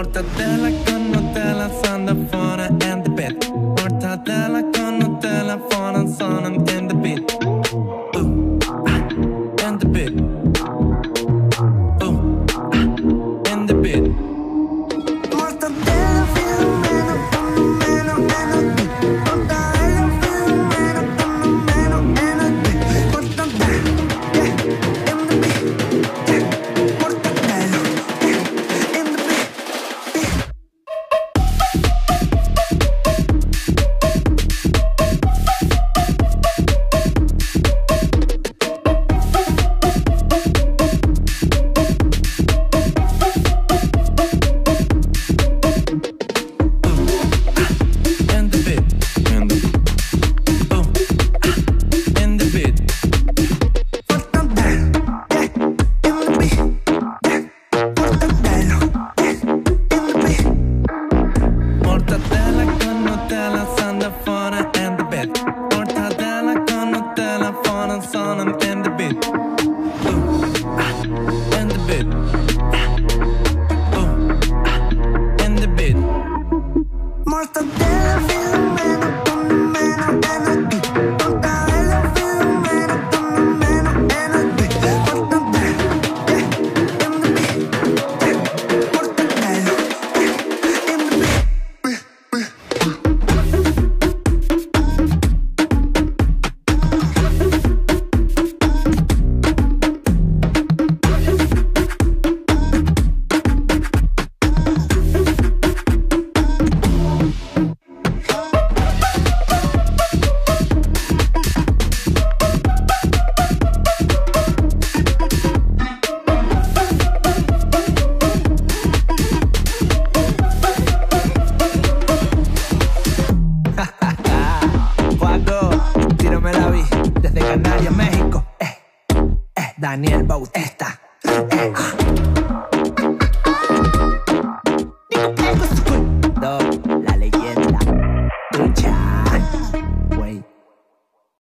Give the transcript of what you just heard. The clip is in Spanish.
Mortadella con Nutella, Sandra Fana and the bed. Mortadella con Nutella, Fana, Sandra and the bed. And the bed. And the bed. Mortadella, Filomena, Filomena, and the bed. Mortadella, Filomena, Filomena, and the bed. Mortadella, yeah, and the bed, yeah. Mortadella, yeah, and the bed. Mortadella con Nutella, Sandra Fana and the bed. Mortadella con Nutella, Fana, Sandra and the bed. And the bed. And the bed. Mortadella, Filomena, Filomena, and the bed. Mortadella, Filomena, Filomena, and the bed. Mortadella, yeah, and the bed, yeah. Mortadella, yeah, and the bed. Paco, tírame la vi desde Canarias, México. Daniel Bautista.